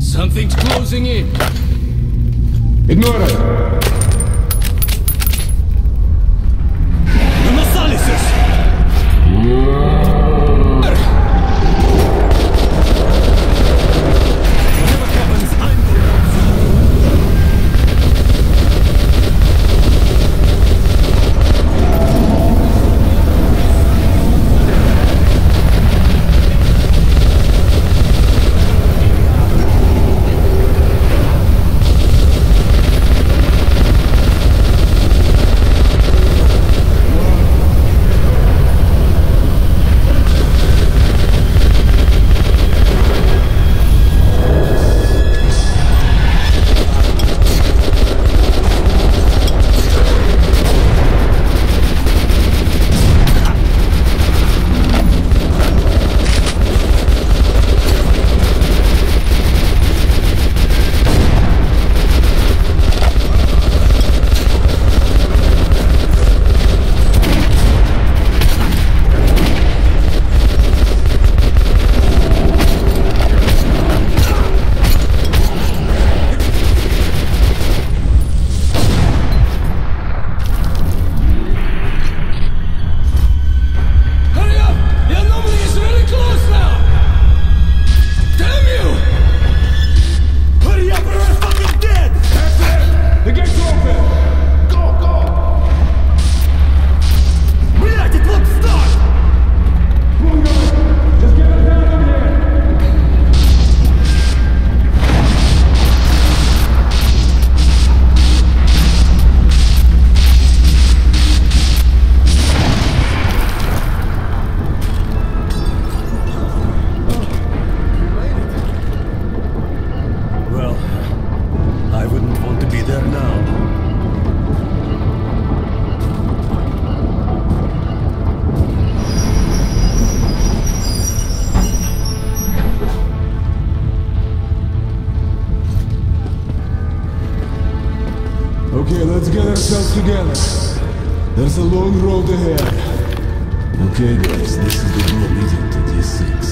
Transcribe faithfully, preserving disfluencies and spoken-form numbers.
Something's closing in. Ignore it. The Masalises! Whatever happens, I'm going Okay, let's get ourselves together. There's a long road ahead. Okay guys, this is the door leading to D six.